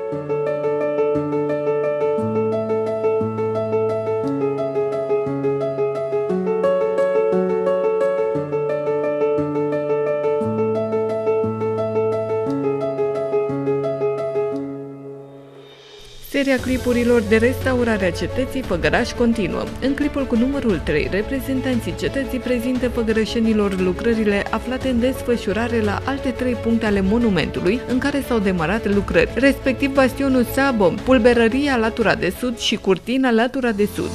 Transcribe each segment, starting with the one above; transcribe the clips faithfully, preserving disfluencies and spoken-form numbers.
Seria clipurilor de restaurare a cetății Făgăraș continuă. În clipul cu numărul trei, reprezentanții cetății prezintă făgărășenilor lucrările aflate în desfășurare la alte trei puncte ale monumentului în care s-au demarat lucrări, respectiv bastionul Sabă, pulberăria latura de sud și curtina latura de sud.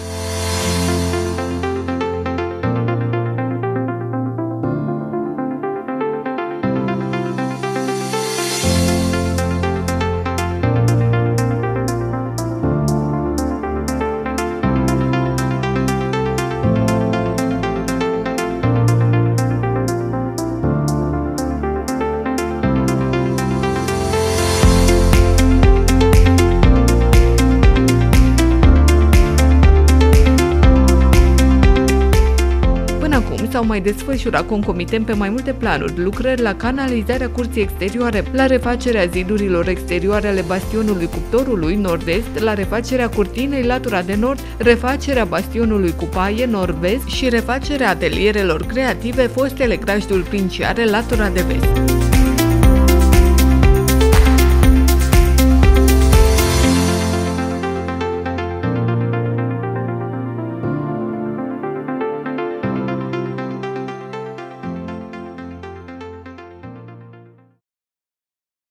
S-au mai desfășurat concomitent pe mai multe planuri lucrări la canalizarea curții exterioare, la refacerea zidurilor exterioare ale bastionului cuptorului nord-est, la refacerea curtinei latura de nord, refacerea bastionului cu paie nord-vest și refacerea atelierelor creative fostele grajdul princiare latura de vest.